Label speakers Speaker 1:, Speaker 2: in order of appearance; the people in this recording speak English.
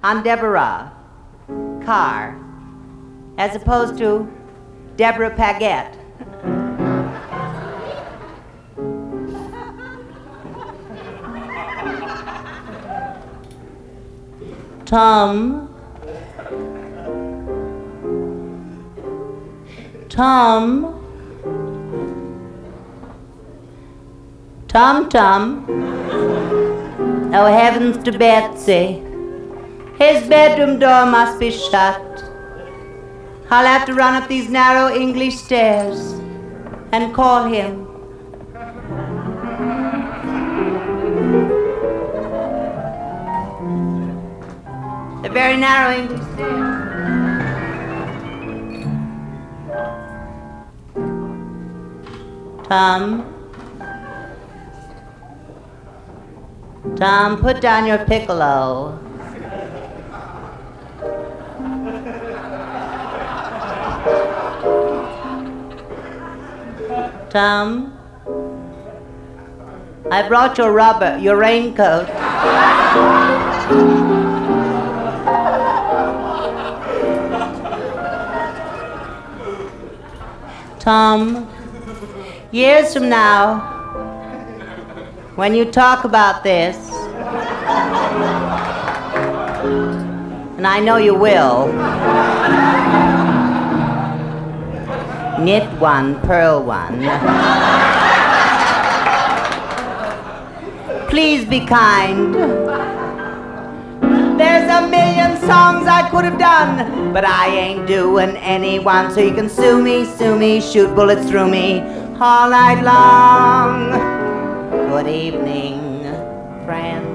Speaker 1: on Deborah Kerr, as opposed to Deborah Paget. Tom, oh heavens to Betsy, his bedroom door must be shut. I'll have to run up these narrow English stairs and call him. The very narrow English stairs. Tom, put down your piccolo. Tom, I brought your raincoat. Tom, years from now, when you talk about this, and I know you will, knit one, purl one. Please be kind. There's a million songs I could have done, but I ain't doing any one, so you can sue me, shoot bullets through me all night long. Good evening, friends.